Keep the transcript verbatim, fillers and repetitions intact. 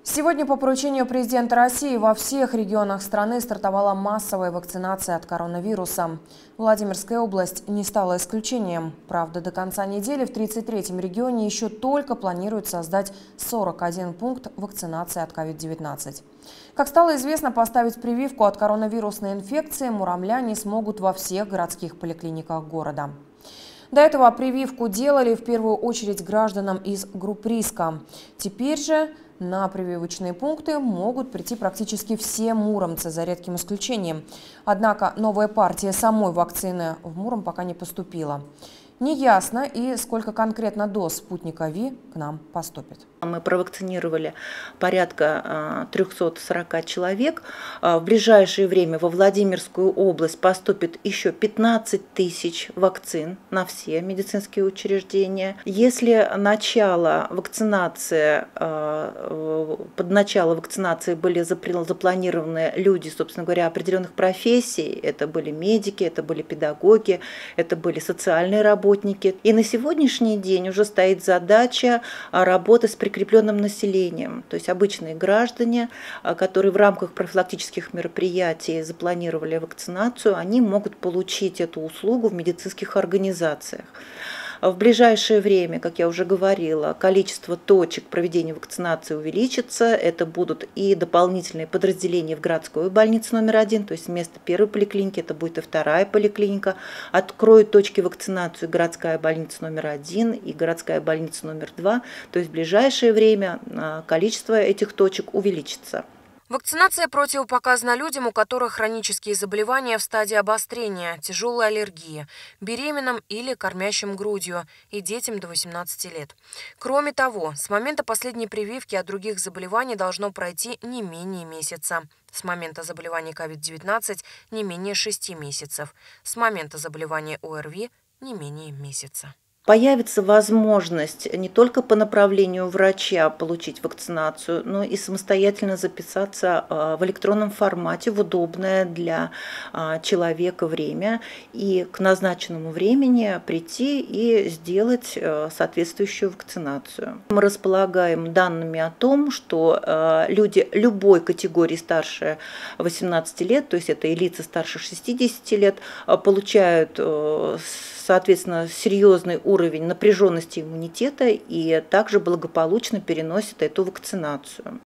Сегодня по поручению президента России во всех регионах страны стартовала массовая вакцинация от коронавируса. Владимирская область не стала исключением. Правда, до конца недели в тридцать третьем регионе еще только планируют создать сорок один пункт вакцинации от ковид девятнадцать. Как стало известно, поставить прививку от коронавирусной инфекции муромляне смогут во всех городских поликлиниках города. До этого прививку делали в первую очередь гражданам из групп риска. Теперь же на прививочные пункты могут прийти практически все муромцы, за редким исключением. Однако новая партия самой вакцины в Муром пока не поступила. Неясно и сколько конкретно доз спутника Ви к нам поступит. Мы провакцинировали порядка трёхсот сорока человек. В ближайшее время во Владимирскую область поступит еще пятнадцать тысяч вакцин на все медицинские учреждения. Если начало вакцинации, под начало вакцинации были запланированы люди, собственно говоря, определенных профессий, это были медики, это были педагоги, это были социальные работники. И на сегодняшний день уже стоит задача работы с прикрепленным населением, то есть обычные граждане, которые в рамках профилактических мероприятий запланировали вакцинацию, они могут получить эту услугу в медицинских организациях. В ближайшее время, как я уже говорила, количество точек проведения вакцинации увеличится. Это будут и дополнительные подразделения в городской больнице номер один, то есть вместо первой поликлиники это будет и вторая поликлиника. Откроют точки вакцинации городская больница номер один и городская больница номер два. То есть в ближайшее время количество этих точек увеличится. Вакцинация противопоказана людям, у которых хронические заболевания в стадии обострения, тяжелая аллергия, беременным или кормящим грудью и детям до восемнадцати лет. Кроме того, с момента последней прививки от других заболеваний должно пройти не менее месяца. С момента заболевания ковид девятнадцать не менее шести месяцев. С момента заболевания ОРВИ не менее месяца. Появится возможность не только по направлению врача получить вакцинацию, но и самостоятельно записаться в электронном формате в удобное для человека время и к назначенному времени прийти и сделать соответствующую вакцинацию. Мы располагаем данными о том, что люди любой категории старше восемнадцати лет, то есть это и лица старше шестидесяти лет, получают соответственно, серьезный уровень напряженности иммунитета и также благополучно переносит эту вакцинацию.